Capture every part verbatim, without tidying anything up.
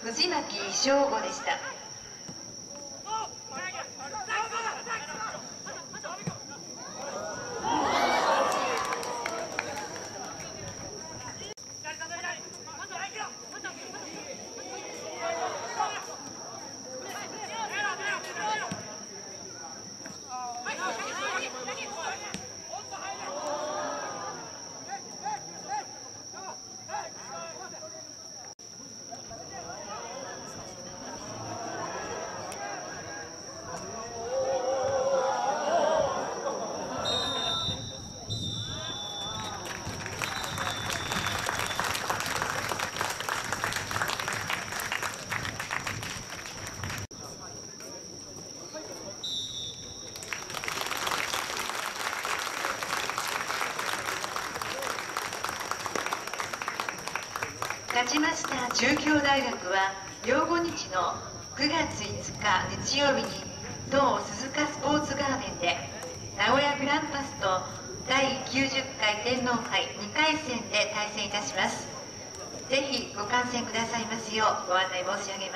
藤巻翔吾でした。勝ちました中京大学は明後日のくがついつか日曜日に同鈴鹿スポーツガーデンで名古屋グランパスとだいきゅうじゅっかい天皇杯にかい戦で対戦いたします。ぜひご観戦くださいますようご案内申し上げます。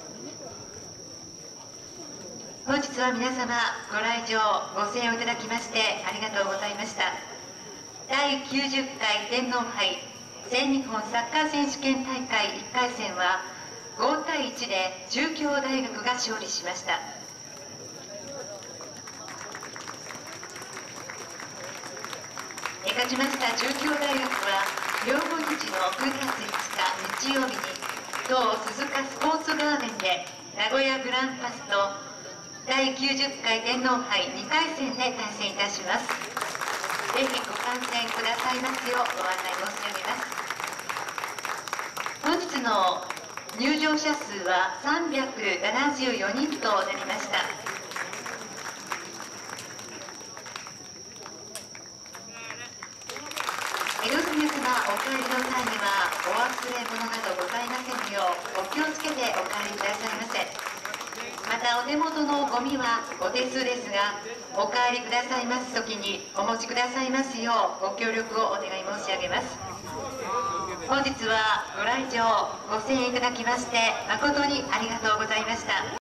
本日は皆様ご来場ご声援をいただきましてありがとうございました。だいきゅうじゅっかい天皇杯全日本サッカー選手権大会いっかい戦はごたいいちで中京大学が勝利しました。勝ちました中京大学は明後日のくがついつか日曜日に同鈴鹿スポーツガーデンで名古屋グランパスとだいきゅうじゅっかい天皇杯にかい戦で対戦いたします。ぜひご観戦くださいますようご案内申し上げます。本日の入場者数はさんびゃくななじゅうよにんとなりました。江戸皆様、お帰りの際にはお忘れ物などございませんようお気をつけてお帰りくださいませ。またお手元のゴミはお手数ですが、お帰りくださいますときにお持ちくださいますようご協力をお願い申し上げます。本日はご来場ご声援いただきまして誠にありがとうございました。